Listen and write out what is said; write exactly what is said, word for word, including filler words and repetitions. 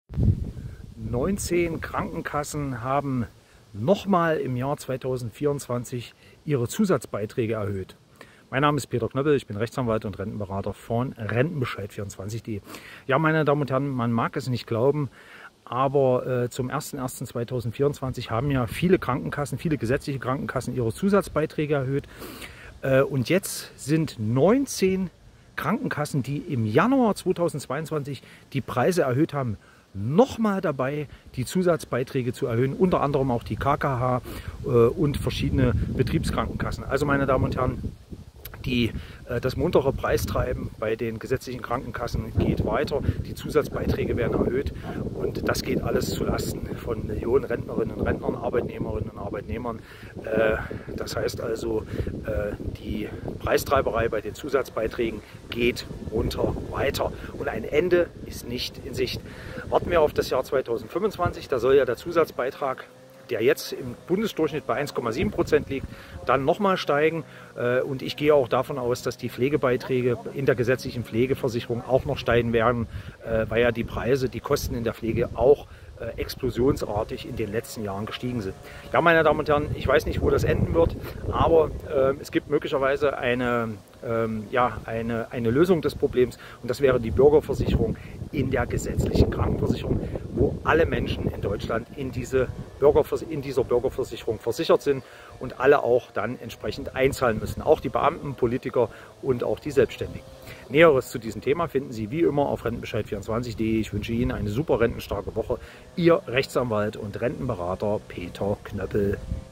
neunzehn Krankenkassen haben nochmal im Jahr zweitausendvierundzwanzig ihre Zusatzbeiträge erhöht. Mein Name ist Peter Knöppel, ich bin Rechtsanwalt und Rentenberater von Rentenbescheid vierundzwanzig punkt de. Ja, meine Damen und Herren, man mag es nicht glauben, aber äh, zum ersten ersten zweitausendvierundzwanzig haben ja viele Krankenkassen, viele gesetzliche Krankenkassen ihre Zusatzbeiträge erhöht. Äh, und jetzt sind neunzehn Krankenkassen, die im Januar zweitausendzweiundzwanzig die Preise erhöht haben, nochmal dabei, die Zusatzbeiträge zu erhöhen, unter anderem auch die K K H äh, und verschiedene Betriebskrankenkassen. Also meine Damen und Herren, die, äh, das muntere Preistreiben bei den gesetzlichen Krankenkassen geht weiter, die Zusatzbeiträge werden erhöht und das geht alles zulasten von Millionen Rentnerinnen und Rentnern, Arbeitnehmerinnen und Arbeitnehmern. Äh, das heißt also, äh, die Preistreiberei bei den Zusatzbeiträgen geht runter weiter und ein Ende ist nicht in Sicht. Warten wir auf das Jahr zweitausendfünfundzwanzig, da soll ja der Zusatzbeitrag, der jetzt im Bundesdurchschnitt bei eins Komma sieben Prozent liegt, dann nochmal steigen. Und ich gehe auch davon aus, dass die Pflegebeiträge in der gesetzlichen Pflegeversicherung auch noch steigen werden, weil ja die Preise, die Kosten in der Pflege auch explosionsartig in den letzten Jahren gestiegen sind. Ja, meine Damen und Herren, ich weiß nicht, wo das enden wird, aber äh, es gibt möglicherweise eine, ähm, ja, eine, eine Lösung des Problems und das wäre die Bürgerversicherung in der gesetzlichen Krankenversicherung, wo alle Menschen in Deutschland in, diese Bürgervers in dieser Bürgerversicherung versichert sind und alle auch dann entsprechend einzahlen müssen. Auch die Beamten, Politiker und auch die Selbstständigen. Näheres zu diesem Thema finden Sie wie immer auf Rentenbescheid vierundzwanzig punkt de. Ich wünsche Ihnen eine super rentenstarke Woche. Ihr Rechtsanwalt und Rentenberater Peter Knöppel.